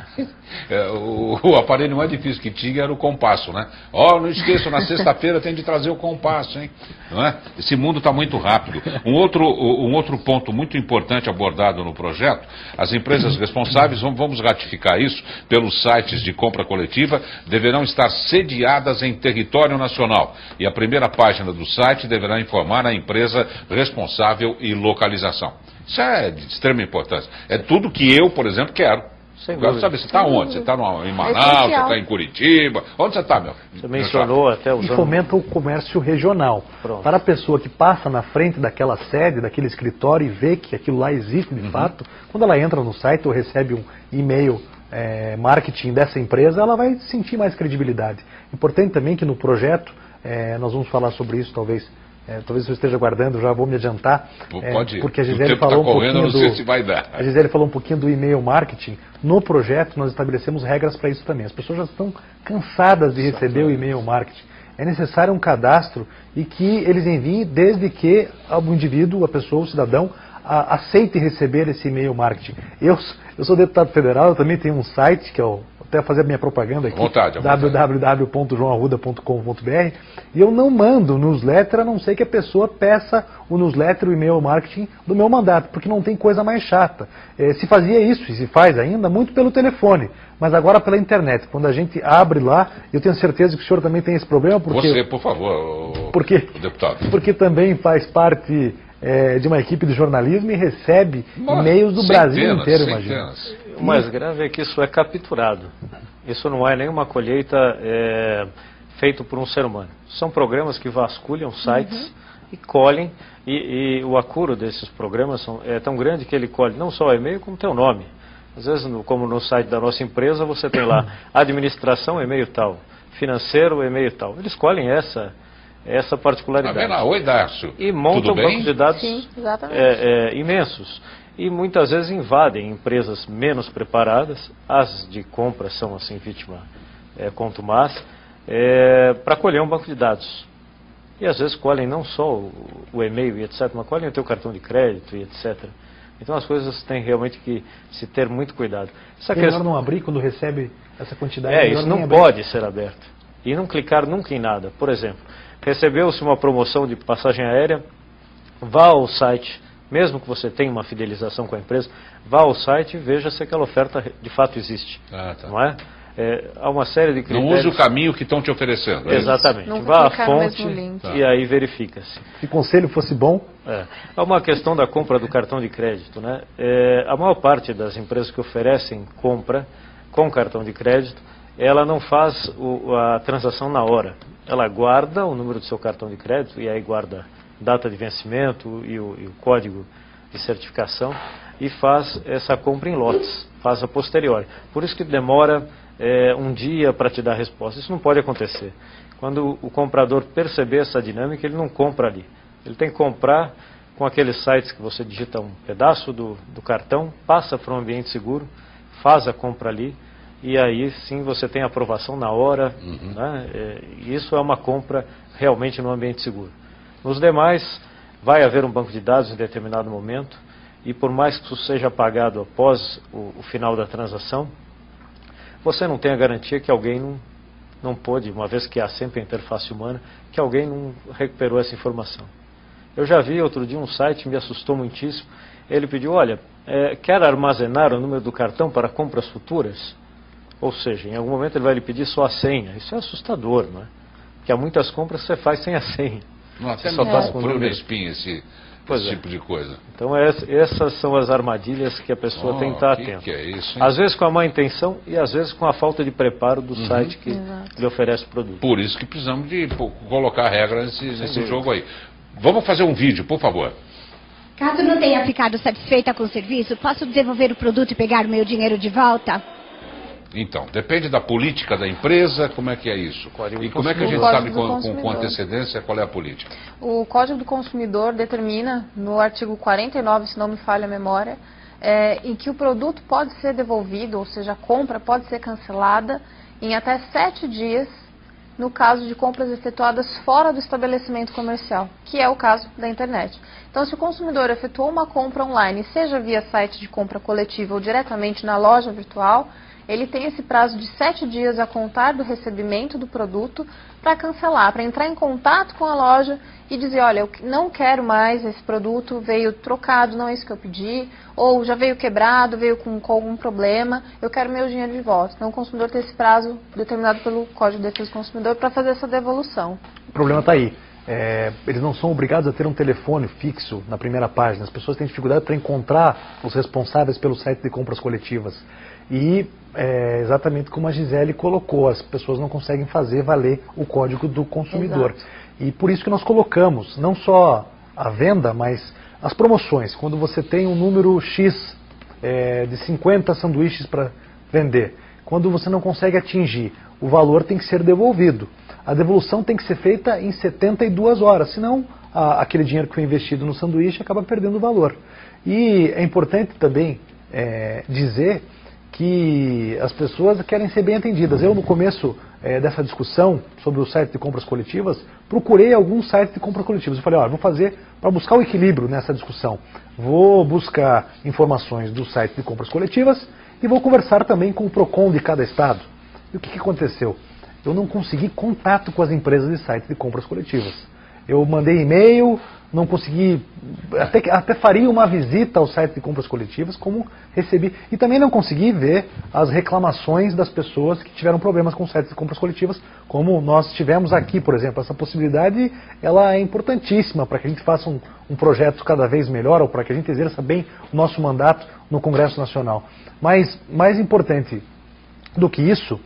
É, o, o aparelho mais difícil que tinha era o compasso, né? Ó, oh, não esqueça, na sexta-feira tem de trazer o compasso, hein? Não é? Esse mundo está muito rápido. Um outro, um outro ponto muito importante abordado no projeto, as empresas responsáveis, vamos ratificar isso, pelos sites de compra coletiva, deverão estar sediadas em território nacional. E a primeira página do site deverá informar a empresa responsável e localização. Isso é de extrema importância. É tudo que eu, por exemplo, quero. Sem Quero saber, você está onde? Você está em Manaus, você está em Curitiba? Onde você está, meu? Você mencionou até o... E fomenta o comércio regional. Pronto. Para a pessoa que passa na frente daquela sede, daquele escritório e vê que aquilo lá existe de uhum. fato, quando ela entra no site ou recebe um e-mail é, marketing dessa empresa, ela vai sentir mais credibilidade. Importante também que no projeto, é, nós vamos falar sobre isso talvez... É, talvez eu esteja guardando, já vou me adiantar, Pode é, ir. porque a Gisele falou tá um correndo, pouquinho não sei do, se vai dar. a Gisele falou um pouquinho do e-mail marketing. No projeto nós estabelecemos regras para isso também. As pessoas já estão cansadas de receber o e-mail marketing. É necessário um cadastro e que eles enviem desde que o indivíduo, a pessoa, o cidadão, a, aceite receber esse e-mail marketing. Eu, eu sou deputado federal, eu também tenho um site que é o até fazer a minha propaganda aqui, vontade, w w w ponto joão arruda ponto com ponto b r, e eu não mando newsletter a não ser que a pessoa peça o newsletter, o e-mail marketing do meu mandato, porque não tem coisa mais chata. É, se fazia isso, e se faz ainda, muito pelo telefone, mas agora pela internet. Quando a gente abre lá, eu tenho certeza que o senhor também tem esse problema, porque... Você, por favor, o, porque, o deputado. Porque também faz parte... É, de uma equipe de jornalismo e recebe e-mails do centenas, Brasil inteiro, imagina. O mais grave é que isso é capturado. Isso não é nenhuma colheita é, feita por um ser humano. São programas que vasculham sites uhum. e colhem, e, e o acuro desses programas são, é tão grande que ele colhe não só o e-mail, como teu nome. Às vezes, no, como no site da nossa empresa, você tem lá administração, e-mail tal, financeiro, e-mail tal. Eles colhem essa... essa particularidade. Tá vendo? Oi, Dácio. E montam bancos de dados Sim, é, é, imensos. E muitas vezes invadem empresas menos preparadas, as de compra são assim vítima é, contumaz, é, para colher um banco de dados. E às vezes colhem não só o, o e-mail e etcétera, mas colhem o teu cartão de crédito e etcétera. Então as coisas têm realmente que se ter muito cuidado. É melhor questão... não abrir quando recebe essa quantidade? É, isso não pode ser aberto. E não clicar nunca em nada. Por exemplo, recebeu-se uma promoção de passagem aérea, vá ao site, mesmo que você tenha uma fidelização com a empresa, vá ao site e veja se aquela oferta de fato existe. Ah, tá. Não é? É, há uma série de critérios... Não use o caminho que estão te oferecendo. É Exatamente. Não vá à fonte e aí verifica-se. Se o conselho fosse bom... É. Há uma questão da compra do cartão de crédito. Né? É, a maior parte das empresas que oferecem compra com cartão de crédito, ela não faz o, a transação na hora. Ela guarda o número do seu cartão de crédito e aí guarda data de vencimento e o, e o código de certificação e faz essa compra em lotes, faz a posteriori. Por isso que demora é, um dia para te dar a resposta. Isso não pode acontecer. Quando o comprador perceber essa dinâmica, ele não compra ali. Ele tem que comprar com aqueles sites que você digita um pedaço do, do cartão, passa para um ambiente seguro, faz a compra ali, e aí sim você tem aprovação na hora, uhum. né? É, isso é uma compra realmente no ambiente seguro. Nos demais, vai haver um banco de dados em determinado momento, e por mais que isso seja pagado após o, o final da transação, você não tem a garantia que alguém não, não pôde, uma vez que há sempre a interface humana, que alguém não recuperou essa informação. Eu já vi outro dia um site, me assustou muitíssimo, ele pediu, olha, é, quer armazenar o número do cartão para compras futuras? Ou seja, em algum momento ele vai lhe pedir só a senha. Isso é assustador, não é? Porque há muitas compras que você faz sem a senha. Não, até só faz com o espinho esse, esse tipo de coisa. Então essas são as armadilhas que a pessoa oh, tem que estar atenta. Que é isso, às vezes com a má intenção e às vezes com a falta de preparo do uhum. site que Exato. lhe oferece o produto. Por isso que precisamos de colocar regra nesse, nesse jogo aí. Vamos fazer um vídeo, por favor. Caso não tenha ficado satisfeita com o serviço, posso devolver o produto e pegar o meu dinheiro de volta? Então, depende da política da empresa, como é que é isso? E como é que a gente sabe com, com, com antecedência qual é a política? O Código do Consumidor determina, no artigo quarenta e nove, se não me falha a memória, é, em que o produto pode ser devolvido, ou seja, a compra pode ser cancelada em até sete dias no caso de compras efetuadas fora do estabelecimento comercial, que é o caso da internet. Então, se o consumidor efetuou uma compra online, seja via site de compra coletiva ou diretamente na loja virtual, ele tem esse prazo de sete dias a contar do recebimento do produto para cancelar, para entrar em contato com a loja e dizer, olha, eu não quero mais esse produto, veio trocado, não é isso que eu pedi, ou já veio quebrado, veio com, com algum problema, eu quero meu dinheiro de volta. Então o consumidor tem esse prazo determinado pelo Código de Defesa do Consumidor para fazer essa devolução. O problema está aí. É, eles não são obrigados a ter um telefone fixo na primeira página. As pessoas têm dificuldade para encontrar os responsáveis pelo site de compras coletivas. E é, exatamente como a Gisele colocou, as pessoas não conseguem fazer valer o código do consumidor. Exato. E por isso que nós colocamos não só a venda, mas as promoções. Quando você tem um número X é, de cinquenta sanduíches para vender, quando você não consegue atingir, o valor tem que ser devolvido. A devolução tem que ser feita em setenta e duas horas, senão a, aquele dinheiro que foi investido no sanduíche acaba perdendo o valor. E é importante também é, dizer que as pessoas querem ser bem atendidas. Eu, no começo é, dessa discussão sobre o site de compras coletivas, procurei alguns sites de compras coletivas. Eu falei, olha, vou fazer para buscar o equilíbrio nessa discussão. Vou buscar informações do site de compras coletivas e vou conversar também com o PROCON de cada estado. E o que, que aconteceu? Eu não consegui contato com as empresas de sites de compras coletivas. Eu mandei e-mail, não consegui, até, até faria uma visita ao site de compras coletivas, como recebi. E também não consegui ver as reclamações das pessoas que tiveram problemas com sites de compras coletivas, como nós tivemos aqui, por exemplo. Essa possibilidade ela é importantíssima para que a gente faça um, um projeto cada vez melhor, ou para que a gente exerça bem o nosso mandato no Congresso Nacional. Mas mais importante do que isso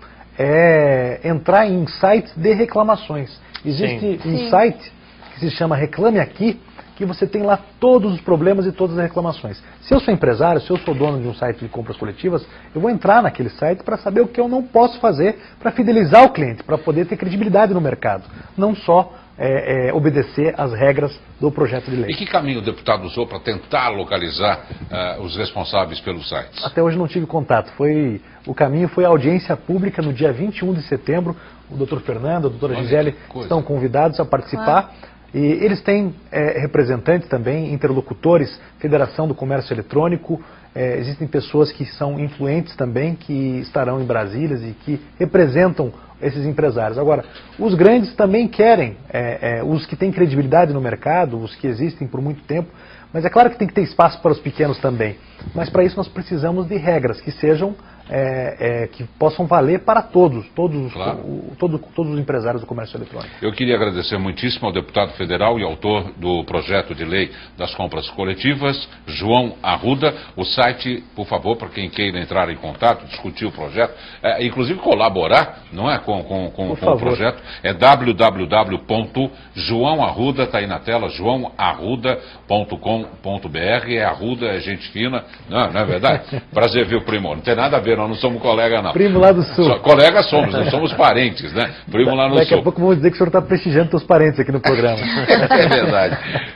é entrar em sites de reclamações. Existe Sim. um Sim. site que se chama Reclame Aqui, que você tem lá todos os problemas e todas as reclamações. Se eu sou empresário, se eu sou dono de um site de compras coletivas, eu vou entrar naquele site para saber o que eu não posso fazer para fidelizar o cliente, para poder ter credibilidade no mercado, não só é, é, obedecer às regras do projeto de lei. E que caminho o deputado usou para tentar localizar uh, os responsáveis pelos sites? Até hoje não tive contato. Foi, o caminho foi a audiência pública no dia vinte e um de setembro. O doutor Fernando, a doutora Olha, Gisele estão convidados a participar. Ah. E eles têm é, representantes também, interlocutores, Federação do Comércio Eletrônico, é, existem pessoas que são influentes também, que estarão em Brasília e que representam esses empresários. Agora, os grandes também querem, é, é, os que têm credibilidade no mercado, os que existem por muito tempo, mas é claro que tem que ter espaço para os pequenos também. Mas para isso nós precisamos de regras que sejam, é, é, que possam valer para todos, todos, claro. o, todo, todos os empresários do comércio eletrônico. Eu queria agradecer muitíssimo ao deputado federal e autor do projeto de lei das compras coletivas, João Arruda. O site, por favor, para quem queira entrar em contato, discutir o projeto, é, inclusive colaborar, não é, com, com, com, com o projeto, é w w w ponto joão arruda, está aí na tela, joão arruda ponto com ponto b r. É Arruda, é gente fina, não, não é verdade? Prazer, viu, primo? Não tem nada a ver, nós não somos colega, não. Primo lá do Sul. Só, colega somos, não somos parentes, né? Primo lá no Daqui Sul. Daqui a pouco vamos dizer que o senhor está prestigiando seus parentes aqui no programa. É verdade.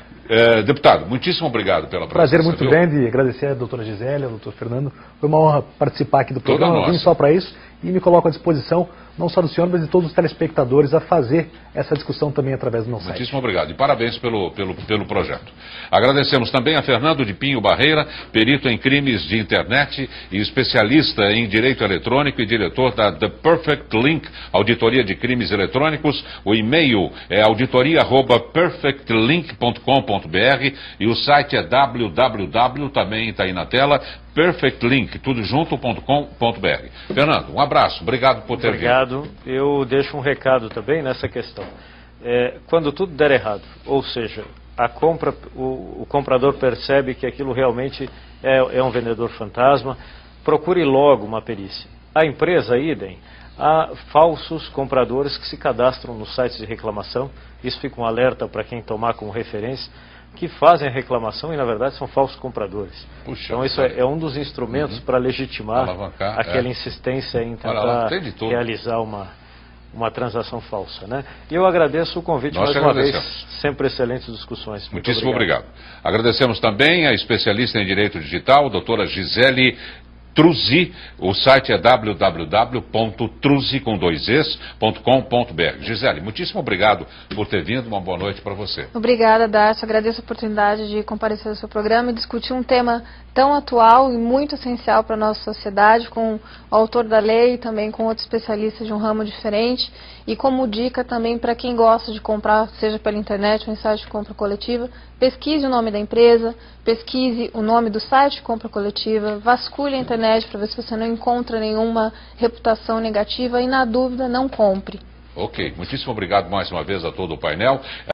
É, deputado, muitíssimo obrigado pela presença. Prazer muito viu? grande, agradecer a doutora Gisele, ao doutor Fernando. Foi uma honra participar aqui do programa. Eu vim só para isso e me coloco à disposição, não só do senhor, mas de todos os telespectadores, a fazer essa discussão também através do nosso site. Muitíssimo obrigado e parabéns pelo, pelo, pelo projeto. Agradecemos também a Fernando de Pinho Barreira, perito em crimes de internet e especialista em direito eletrônico e diretor da The Perfect Link, auditoria de crimes eletrônicos. O e-mail é auditoria arroba perfect link ponto com ponto b r e o site é w w w, também está aí na tela, perfect link, tudo junto ponto com ponto b r. Fernando, um abraço, obrigado por ter obrigado. vindo. Eu deixo um recado também nessa questão. É, quando tudo der errado, ou seja, a compra, o, o comprador percebe que aquilo realmente é, é um vendedor fantasma, procure logo uma perícia. A empresa, idem, há falsos compradores que se cadastram nos sites de reclamação, isso fica um alerta para quem tomar como referência, que fazem a reclamação e na verdade são falsos compradores. Puxa, então isso é, é um dos instrumentos uhum. para legitimar Alavancar, aquela é. insistência em tentar lá, realizar uma, uma transação falsa, né? E eu agradeço o convite Nós mais uma vez, sempre excelentes discussões. Muito Muitíssimo obrigado. obrigado. Agradecemos também a especialista em Direito Digital, doutora Gisele Truzi, o site é w w w ponto truzi com dois es ponto com ponto b r. Gisele, muitíssimo obrigado por ter vindo, uma boa noite para você. Obrigada, Darcio, agradeço a oportunidade de comparecer ao seu programa e discutir um tema tão atual e muito essencial para a nossa sociedade, com o autor da lei e também com outros especialistas de um ramo diferente, e como dica também para quem gosta de comprar, seja pela internet ou em site de compra coletiva, pesquise o nome da empresa, pesquise o nome do site de compra coletiva, vasculhe a internet para ver se você não encontra nenhuma reputação negativa e, na dúvida, não compre. Ok, muitíssimo obrigado mais uma vez a todo o painel.